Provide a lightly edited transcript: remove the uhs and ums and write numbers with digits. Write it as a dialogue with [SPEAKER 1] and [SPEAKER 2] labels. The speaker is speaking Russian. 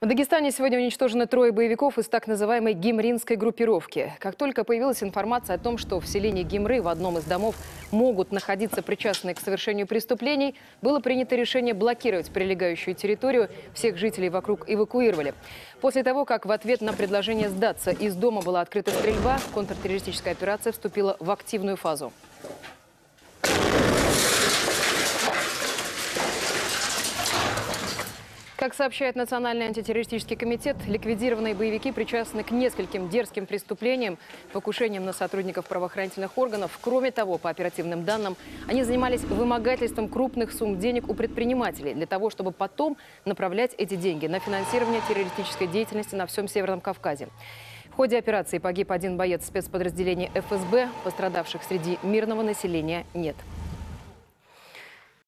[SPEAKER 1] В Дагестане сегодня уничтожены 3 боевиков из так называемой гимринской группировки. Как только появилась информация о том, что в селении Гимры в одном из домов могут находиться причастные к совершению преступлений, было принято решение блокировать прилегающую территорию. Всех жителей вокруг эвакуировали. После того, как в ответ на предложение сдаться из дома была открыта стрельба, контртеррористическая операция вступила в активную фазу. Как сообщает Национальный антитеррористический комитет, ликвидированные боевики причастны к нескольким дерзким преступлениям, покушениям на сотрудников правоохранительных органов. Кроме того, по оперативным данным, они занимались вымогательством крупных сумм денег у предпринимателей для того, чтобы потом направлять эти деньги на финансирование террористической деятельности на всем Северном Кавказе. В ходе операции погиб один боец спецподразделения ФСБ. Пострадавших среди мирного населения нет.